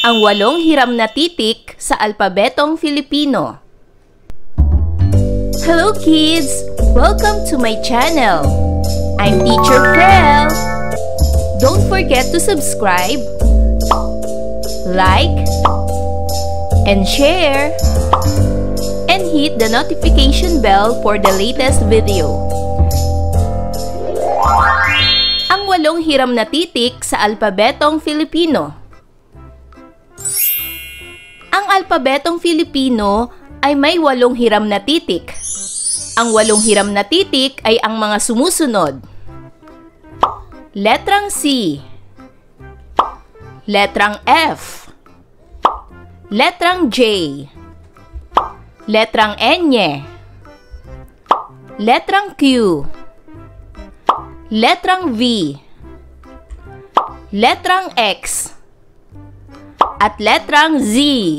ang 8 hiram na titik sa alpabetong Filipino. Hello kids! Welcome to my channel. I'm Teacher Fel. Don't forget to subscribe, like, and share, and hit the notification bell for the latest video. Ang 8 hiram na titik sa alpabetong Filipino. Ang alpabetong Filipino ay may 8 hiram na titik. Ang 8 hiram na titik ay ang mga sumusunod. Letrang C, Letrang F, Letrang J, Letrang N, Letrang Q, Letrang V, Letrang X, at Letrang Z.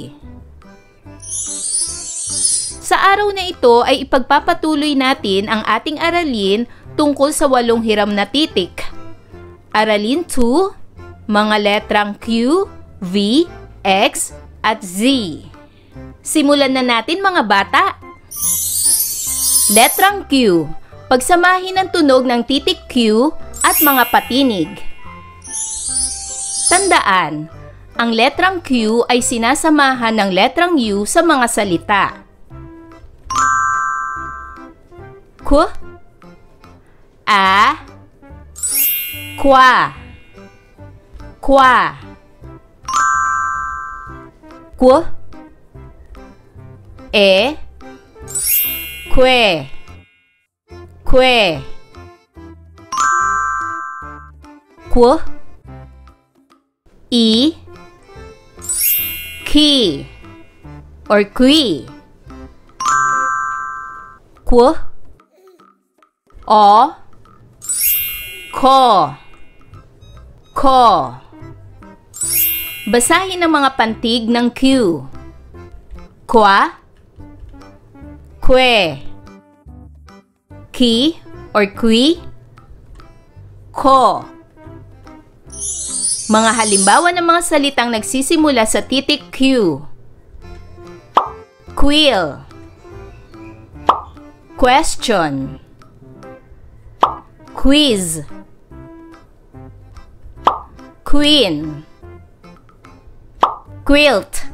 Sa araw na ito ay ipagpapatuloy natin ang ating aralin tungkol sa 8 hiram na titik. Aralin 2, mga letrang Q, V, X, at Z. Simulan na natin mga bata. Letrang Q. Pagsamahin ang tunog ng titik Q at mga patinig. Tandaan, ang letrang Q ay sinasamahan ng letrang U sa mga salita. Ku, a, kwa, kwa, ku, e, kwe, kwe, ku, i, ki, or kui, ku, o, ko, ko. Basahin ang mga pantig ng Q. Kwa, kwe, ki or kui, ko. Mga halimbawa ng mga salitang nagsisimula sa titik Q. Quill, question, quiz, queen, quilt.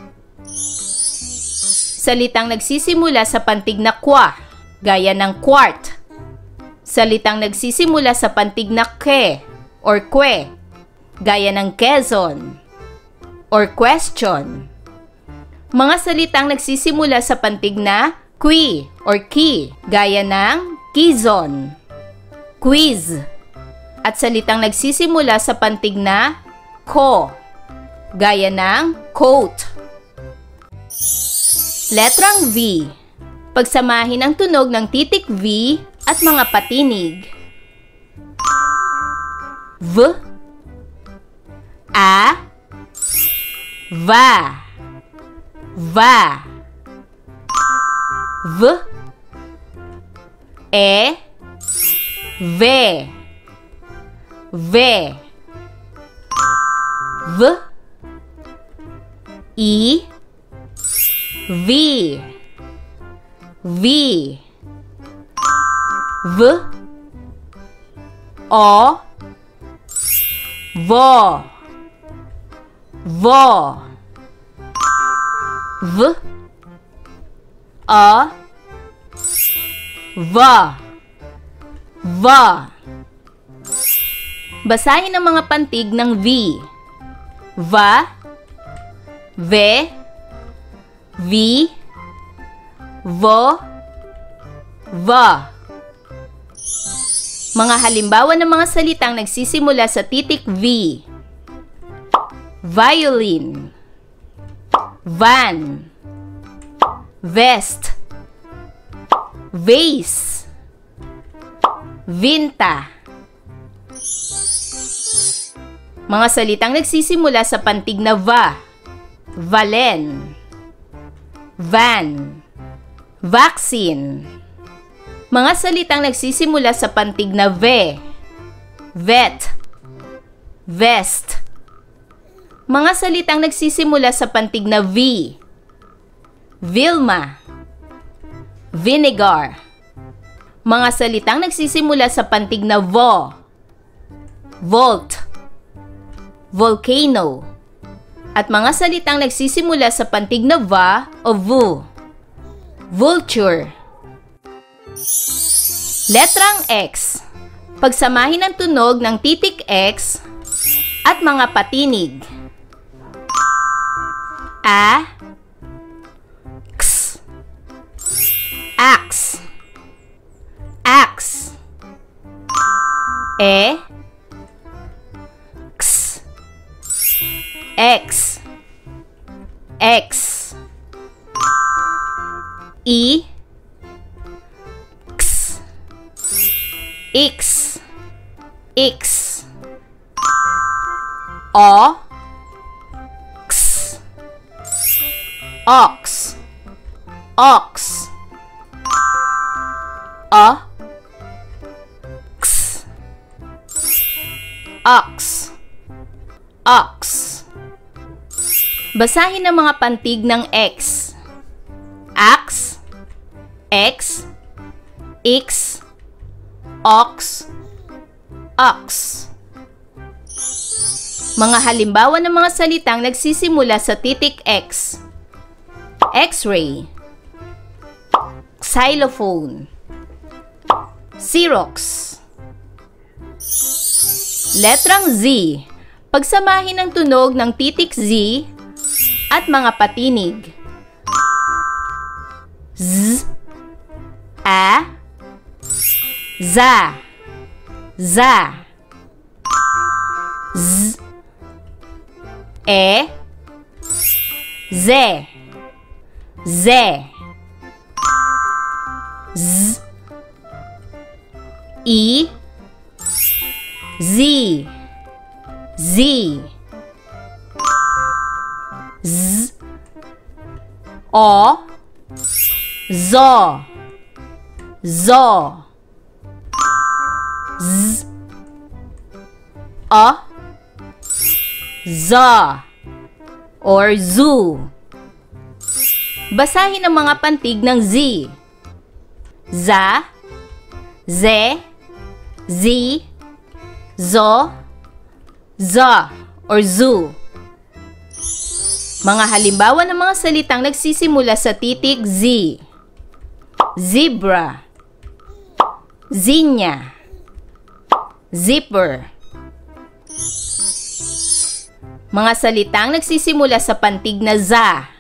Salitang nagsisimula sa pantig na kwa, gaya ng quart. Salitang nagsisimula sa pantig na ke or kwe, gaya ng Quezon or question. Mga salitang nagsisimula sa pantig na qui or ki, gaya ng Quezon, quiz. At salitang nagsisimula sa pantig na ko, gaya ng coat. Letrang V. Pagsamahin ang tunog ng titik V at mga patinig. V, a, va, va, v, e, ve, ve, v, i, vi, vi, v, o, vo, vo, v, a, va, va. Basahin ang mga pantig ng V. Va, ve, vi, vo, va. Mga halimbawa ng mga salitang nagsisimula sa titik V. Violin, van, vest, vase, vinta. Mga salitang nagsisimula sa pantig na va. Valen, van, vaccine. Mga salitang nagsisimula sa pantig na ve. Vet, vest, Mga salitang nagsisimula sa pantig na V. Vilma. Vinegar. Mga salitang nagsisimula sa pantig na VO. Volt. Volcano. At mga salitang nagsisimula sa pantig na VA o VU. Vulture. Letrang X. Pagsamahin ang tunog ng titik X at mga patinig. A, X, ax, ax. E, X, X, X. I, X, X, X. O, X, ox, ox. O, X, ox, ox. Basahin ang mga pantig ng X. Ax, X, X, ox, ox. Mga halimbawa ng mga salitang nagsisimula sa titik X. X-ray, xylophone, Xerox. Letrang Z. Pagsamahin ang tunog ng titik Z at mga patinig. Z, A, za, za. Z, E, ze, ze. Z, I, zi, zi. Z, O, zo, zo. Z, O, za, or zoo. Basahin ang mga pantig ng Z. Za, ze, zi, zo, za, or zoo. Mga halimbawa ng mga salitang nagsisimula sa titik Z. Zebra, zinnia, zipper. Mga salitang nagsisimula sa pantig na za.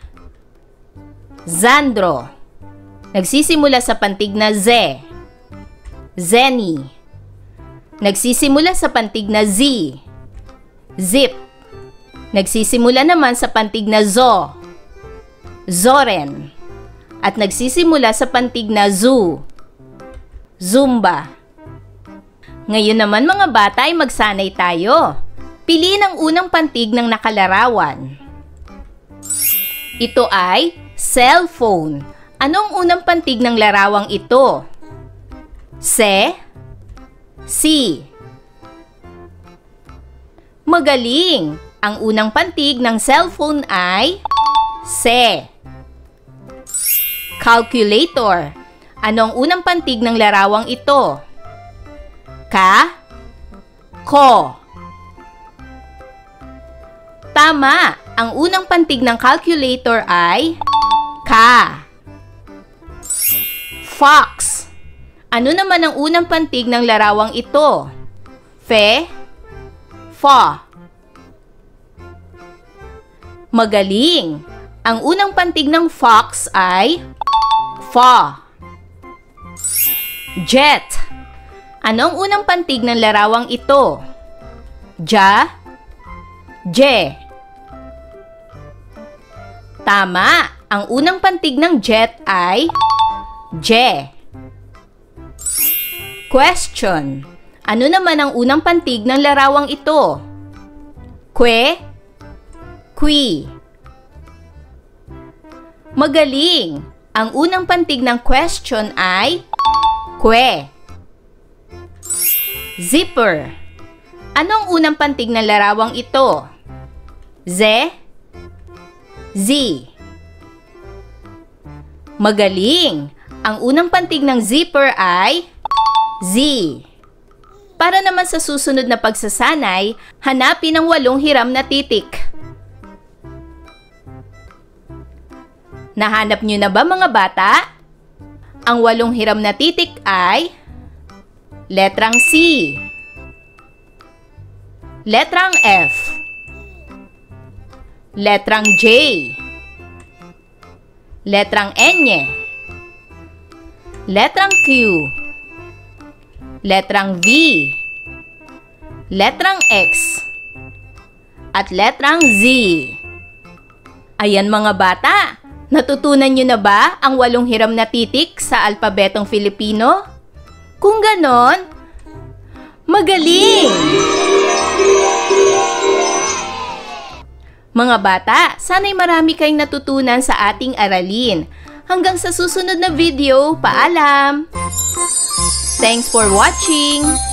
Zandro, nagsisimula sa pantig na Z. Zenny, nagsisimula sa pantig na Z. Zip, nagsisimula naman sa pantig na zo. Zoren, at nagsisimula sa pantig na zoo. Zumba. Ngayon naman mga bata ay magsanay tayo. Piliin ang unang pantig ng nakalarawan. Ito ay cellphone. Anong unang pantig ng larawang ito? Se, si. Magaling! Ang unang pantig ng cellphone ay se. Calculator. Ano ang unang pantig ng larawang ito? Ka, ko. Tama! Ang unang pantig ng calculator ay ka. Fox. Ano naman ang unang pantig ng larawang ito? Fe, fa. Magaling! Ang unang pantig ng fox ay fa. Jet. Ano ang unang pantig ng larawang ito? Ja, je. Tama! Ang unang pantig ng jet ay je. Question. Ano naman ang unang pantig ng larawang ito? Que, qui. Magaling! Ang unang pantig ng question ay que. Zipper. Ano ang unang pantig ng larawang ito? Z, Z. Magaling! Ang unang pantig ng zipper ay Z. Para naman sa susunod na pagsasanay, hanapin ang 8 hiram na titik. Nahanap nyo na ba mga bata? Ang 8 hiram na titik ay letrang C, letrang F, letrang J, letrang N, letrang Q, letrang V, letrang X, at letrang Z. Ayan mga bata, natutunan nyo na ba ang 8 hiram na titik sa alpabetong Filipino? Kung ganon, magaling! Mga bata, sana'y marami kayong natutunan sa ating aralin. Hanggang sa susunod na video, paalam! Thanks for watching!